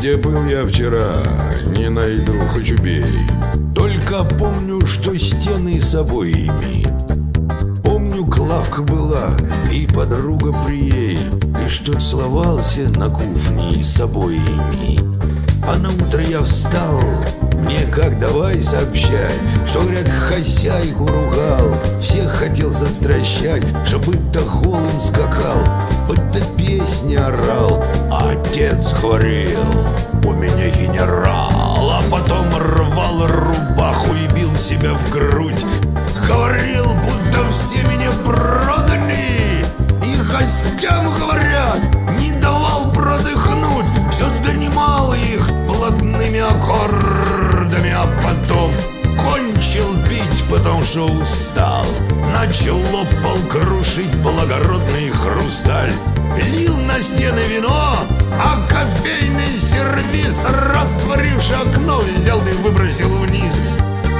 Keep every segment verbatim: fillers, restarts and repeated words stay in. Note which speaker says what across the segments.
Speaker 1: Где был я вчера, не найду, хоть убей. Только помню, что стены с обоями. Помню, Клавка была и подруга при ей, и что целовался на кухне с обоями. А на утро я встал, мне как давай сообщай, что, говорят, хозяйку ругал, всех хотел застращать, чтоб будто голым скакал, будто песни орал. А отец говорил: у меня генерал. А потом рвал рубаху и бил себя в грудь. Говорил, будто все меня продали. И гостям, говорят, не давал продыхнуть. Все донимал их блатными аккордами. А потом кончил пить, потому что устал. Начал лопал крушить благородный хрусталь. Лил на стены вино, а кофейный сервиз, растворивший окно, взял и выбросил вниз.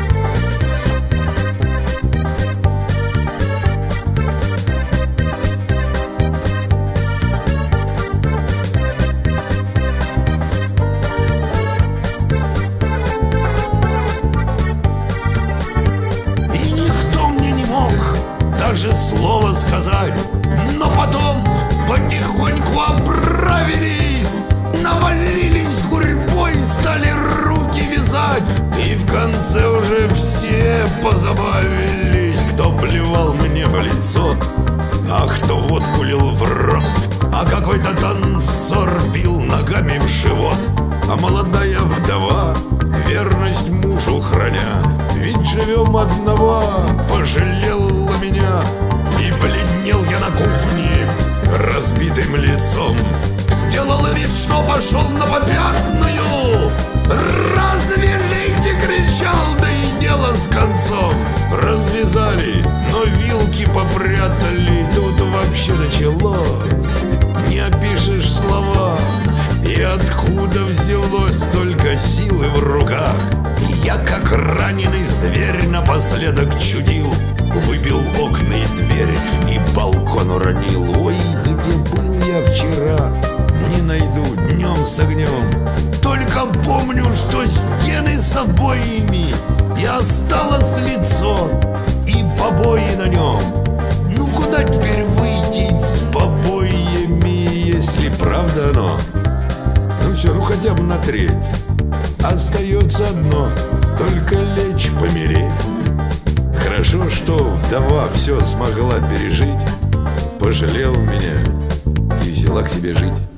Speaker 1: И никто мне не мог даже слова сказать. Но потом потихоньку оправились, навалились гурьбой, стали руки вязать. И в конце уже все позабавились. Кто плевал мне в лицо, а кто водку лил в рот, а какой-то танцор бил ногами в живот. А молодая вдова, верность мужу храня, ведь живем одного, пожалела меня. И бледнел я на кухне разбитым лицом. Делал вид, что пошел на попятную. «Развяжите!» — кричал, да и дело с концом. Развязали, но вилки попрятали. Тут вообще началось, не опишешь слова. И откуда взялось столько силы в руках? Я, как раненый зверь, напоследок чудил. Выбил окна и дверь, и балкон уронил. Ой, где был я вчера, не найду днем с огнем. Только помню, что стены с обоями, и осталось лицо, и побои на нем. Ну куда теперь выйти с побоями, если правда оно? Ну все, ну хотя бы на треть. Остается одно, только лечь помереть. Хорошо, что вдова все смогла пережить, пожалела меня и взяла к себе жить.